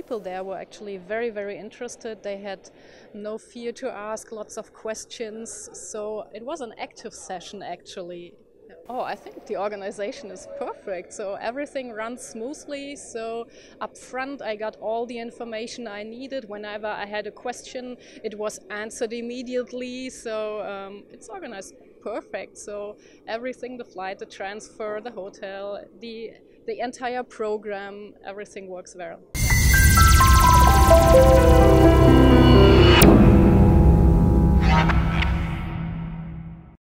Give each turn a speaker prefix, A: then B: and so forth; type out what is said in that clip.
A: people there were actually very, very interested. They had no fear to ask lots of questions. So it was an active session actually. Oh, I think the organization is perfect. So everything runs smoothly. So up front, I got all the information I needed. Whenever I had a question, it was answered immediately. So it's organized perfect. So everything, the flight, the transfer, the hotel, the entire program, everything works well.